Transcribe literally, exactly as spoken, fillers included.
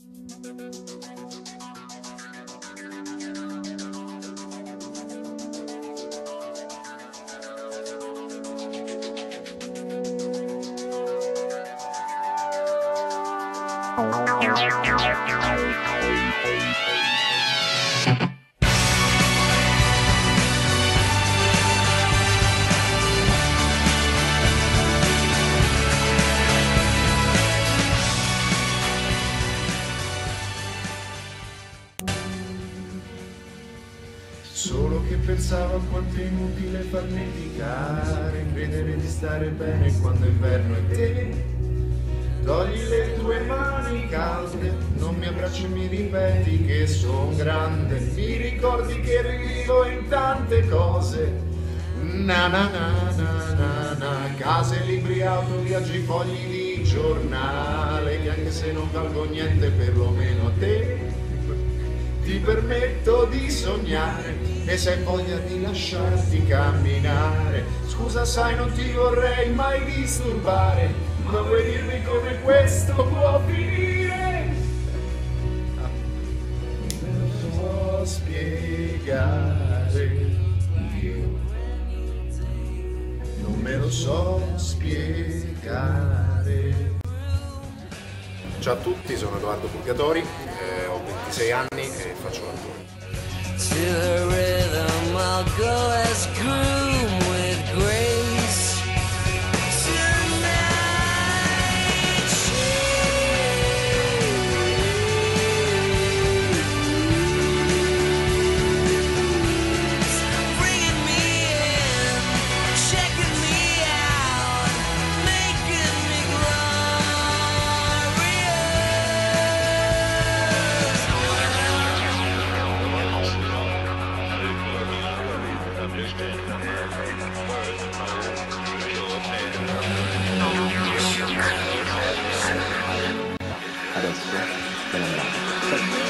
Solo che pensavo a quanto è inutile farneticare, credere di stare bene quando è inverno e te togli le tue mani calde, non mi abbracci e mi ripeti che son grande, mi ricordi che vivo in tante cose, na na na na na na, case, libri, auto, viaggi, fogli di giornale, che anche se non valgo niente perlomeno a te ti permetto di sognare, e se hai voglia di lasciarti camminare, scusa sai non ti vorrei mai disturbare, ma vuoi dirmi come questo può finire? Non me lo so spiegare, io non me lo so spiegare. Ciao a tutti, sono Edoardo Purgatori, eh, ho ventisei anni e faccio l'attore. To the rhythm I'll go as groom with grace. Tonight she's bringing me in, checking me out, making me Adesso te ne andiamo.